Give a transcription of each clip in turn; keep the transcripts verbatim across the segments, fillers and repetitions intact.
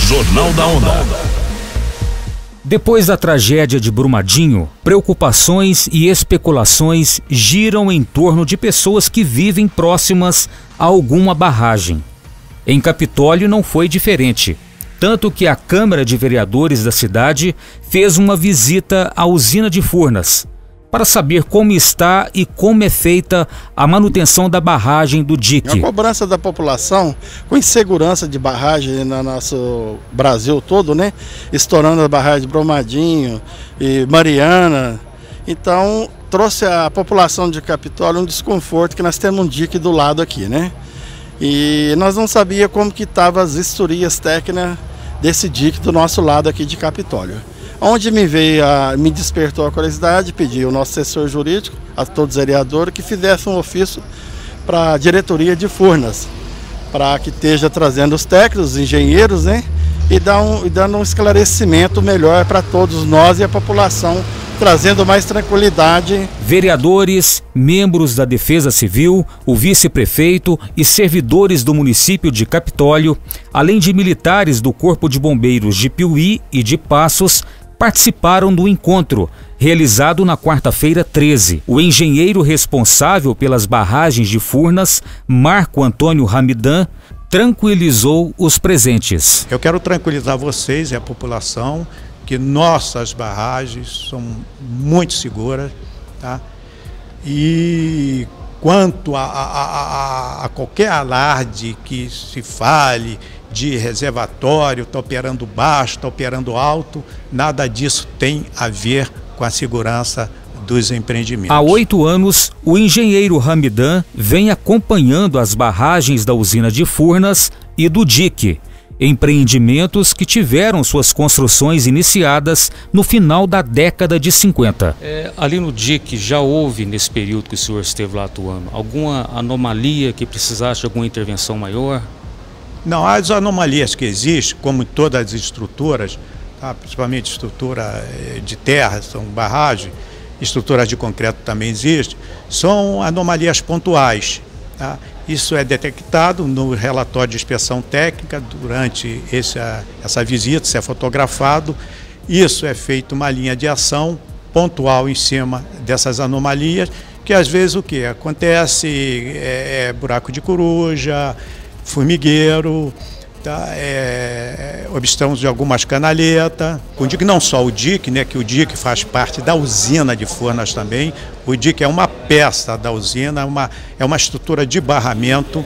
Jornal da Onda. Depois da tragédia de Brumadinho, preocupações e especulações giram em torno de pessoas que vivem próximas a alguma barragem. Em Capitólio não foi diferente, tanto que a Câmara de Vereadores da cidade fez uma visita à usina de Furnas para saber como está e como é feita a manutenção da barragem do dique. A cobrança da população com insegurança de barragem no nosso Brasil todo, né? Estourando a barragem de Brumadinho e Mariana. Então, trouxe à população de Capitólio um desconforto que nós temos um dique do lado aqui, né? E nós não sabíamos como que estavam as historias técnicas desse dique do nosso lado aqui de Capitólio. Onde me veio, a, me despertou a curiosidade, pedi ao nosso assessor jurídico, a todos os vereadores, que fizesse um ofício para a diretoria de Furnas, para que esteja trazendo os técnicos, os engenheiros, né? E, dar um, e dando um esclarecimento melhor para todos nós e a população, trazendo mais tranquilidade. Vereadores, membros da Defesa Civil, o vice-prefeito e servidores do município de Capitólio, além de militares do Corpo de Bombeiros de Piuí e de Passos, participaram do encontro, realizado na quarta-feira treze. O engenheiro responsável pelas barragens de Furnas, Marco Antônio Ramidan, tranquilizou os presentes. Eu quero tranquilizar vocês e a população que nossas barragens são muito seguras, tá? E quanto a, a, a, a qualquer alarde que se fale de reservatório, está operando baixo, está operando alto, nada disso tem a ver com a segurança dos empreendimentos. Há oito anos, o engenheiro Ramidan vem acompanhando as barragens da usina de Furnas e do dique, empreendimentos que tiveram suas construções iniciadas no final da década de cinquenta. É, ali no dique já houve, nesse período que o senhor esteve lá atuando, alguma anomalia que precisasse de alguma intervenção maior? Não, as anomalias que existem, como em todas as estruturas, tá? Principalmente estrutura de terra, são barragens, estruturas de concreto também existem, são anomalias pontuais, tá? Isso é detectado no relatório de inspeção técnica durante esse, essa visita, isso é fotografado. Isso é feito uma linha de ação pontual em cima dessas anomalias, que às vezes o que acontece é, é buraco de coruja, formigueiro, tá? É, obstruções de algumas canaletas. O dique, não só o dique, né, que o dique faz parte da usina de Furnas também. O dique é uma peça da usina, uma, é uma estrutura de barramento.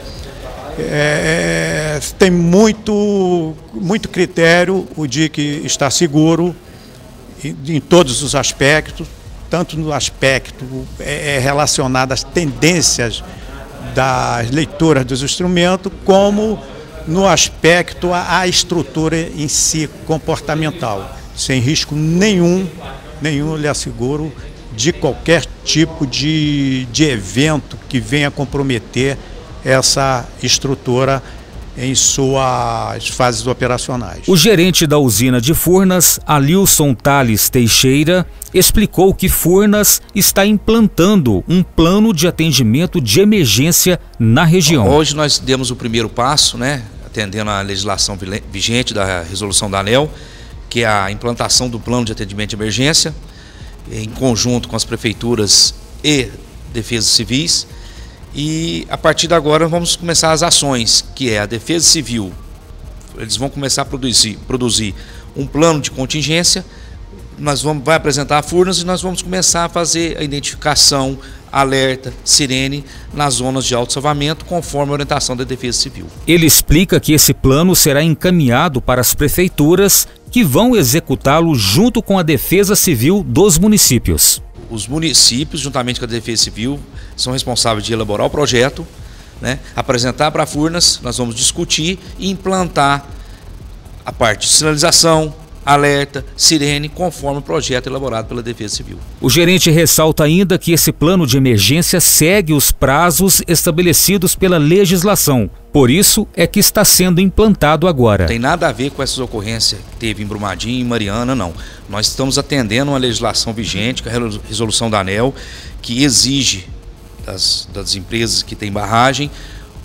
É, tem muito, muito critério, o dique está seguro em, em todos os aspectos, tanto no aspecto é, relacionado às tendências das leituras dos instrumentos, como no aspecto à estrutura em si comportamental, sem risco nenhum, nenhum lhe asseguro, de qualquer tipo de, de evento que venha comprometer essa estrutura em suas fases operacionais. O gerente da usina de Furnas, Alilson Tales Teixeira, explicou que Furnas está implantando um plano de atendimento de emergência na região. Hoje nós demos o primeiro passo, né, atendendo à legislação vigente da resolução da ANEEL, que é a implantação do plano de atendimento de emergência, em conjunto com as prefeituras e defesas civis. E a partir de agora vamos começar as ações, que é a Defesa Civil. Eles vão começar a produzir, produzir um plano de contingência, nós vamos vai apresentar a Furnas e nós vamos começar a fazer a identificação, alerta, sirene nas zonas de autossalvamento, conforme a orientação da Defesa Civil. Ele explica que esse plano será encaminhado para as prefeituras, que vão executá-lo junto com a Defesa Civil dos municípios. Os municípios, juntamente com a Defesa Civil, são responsáveis de elaborar o projeto, né, apresentar para a Furnas, nós vamos discutir e implantar a parte de sinalização, alerta, sirene, conforme o projeto elaborado pela Defesa Civil. O gerente ressalta ainda que esse plano de emergência segue os prazos estabelecidos pela legislação. Por isso é que está sendo implantado agora. Não tem nada a ver com essas ocorrências que teve em Brumadinho e Mariana, não. Nós estamos atendendo uma legislação vigente, que é a resolução da ANEEL, que exige das, das empresas que têm barragem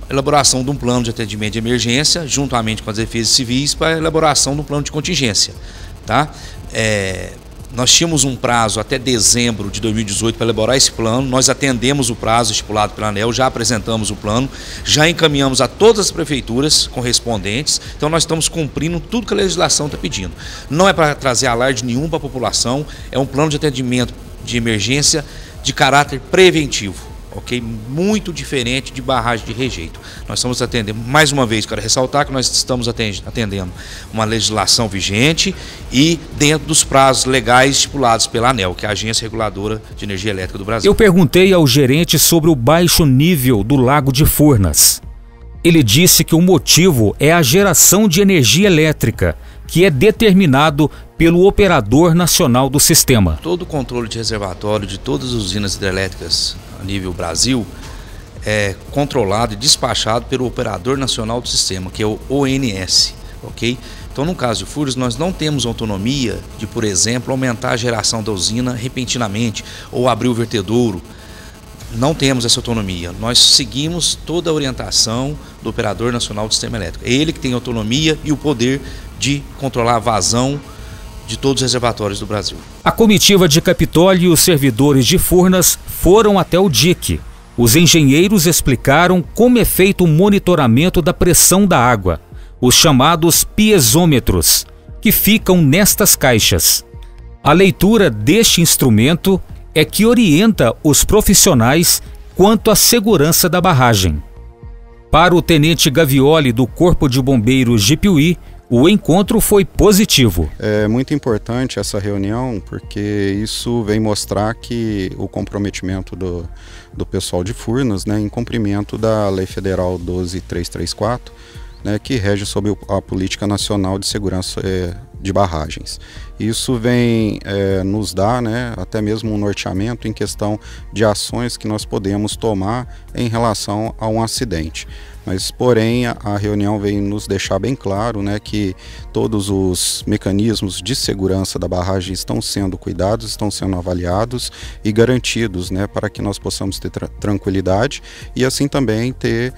elaboração de um plano de atendimento de emergência, juntamente com as defesas civis, para a elaboração de um plano de contingência. Tá? É, nós tínhamos um prazo até dezembro de dois mil e dezoito para elaborar esse plano, nós atendemos o prazo estipulado pela ANEEL, já apresentamos o plano, já encaminhamos a todas as prefeituras correspondentes, então nós estamos cumprindo tudo que a legislação está pedindo. Não é para trazer alarde nenhum para a população, é um plano de atendimento de emergência de caráter preventivo. Ok? Muito diferente de barragem de rejeito. Nós estamos atendendo, mais uma vez, quero ressaltar que nós estamos atendendo uma legislação vigente e dentro dos prazos legais estipulados pela ANEEL, que é a Agência Reguladora de Energia Elétrica do Brasil. Eu perguntei ao gerente sobre o baixo nível do Lago de Furnas. Ele disse que o motivo é a geração de energia elétrica, que é determinado pelo Operador Nacional do Sistema. Todo o controle de reservatório de todas as usinas hidrelétricas a nível Brasil é controlado e despachado pelo Operador Nacional do Sistema, que é o O N S, ok? Então, no caso de Furnas, nós não temos autonomia de, por exemplo, aumentar a geração da usina repentinamente ou abrir o vertedouro. Não temos essa autonomia. Nós seguimos toda a orientação do Operador Nacional do Sistema Elétrico. É ele que tem autonomia e o poder de controlar a vazão de todos os reservatórios do Brasil. A comitiva de Capitólio e os servidores de Furnas foram até o D I C. Os engenheiros explicaram como é feito o monitoramento da pressão da água, os chamados piezômetros, que ficam nestas caixas. A leitura deste instrumento é que orienta os profissionais quanto à segurança da barragem. Para o tenente Gavioli do Corpo de Bombeiros de Piuí, o encontro foi positivo. É muito importante essa reunião porque isso vem mostrar que o comprometimento do, do pessoal de Furnas, né, em cumprimento da Lei Federal doze mil trezentos e trinta e quatro, né, que rege sobre a Política Nacional de Segurança é, de Barragens. Isso vem é, nos dar, né, até mesmo um norteamento em questão de ações que nós podemos tomar em relação a um acidente. Mas, porém, a, a reunião veio nos deixar bem claro, né, que todos os mecanismos de segurança da barragem estão sendo cuidados, estão sendo avaliados e garantidos, né, para que nós possamos ter tra tranquilidade e assim também ter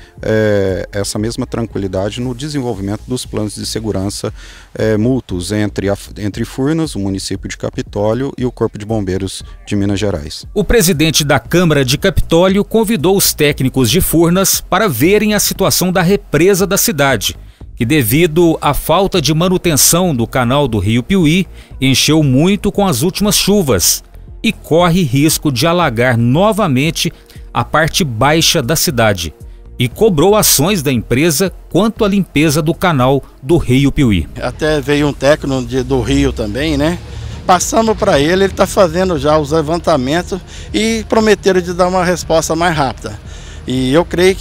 é, essa mesma tranquilidade no desenvolvimento dos planos de segurança é, mútuos entre, a, entre Furnas, o município de Capitólio e o Corpo de Bombeiros de Minas Gerais. O presidente da Câmara de Capitólio convidou os técnicos de Furnas para verem a situação da represa da cidade, que devido à falta de manutenção do canal do Rio Piuí, encheu muito com as últimas chuvas e corre risco de alagar novamente a parte baixa da cidade, e cobrou ações da empresa quanto à limpeza do canal do Rio Piuí. Até veio um técnico de, do Rio também, né? Passamos para ele, ele está fazendo já os levantamentos e prometeram de dar uma resposta mais rápida. E eu creio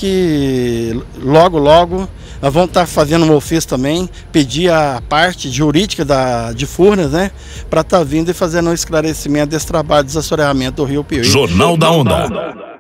que logo, logo, nós vamos estar fazendo um ofício também, pedir a parte jurídica da, de Furnas, né, para estar vindo e fazendo um esclarecimento desse trabalho de desassoreamento do Rio Piuí. Jornal da Onda.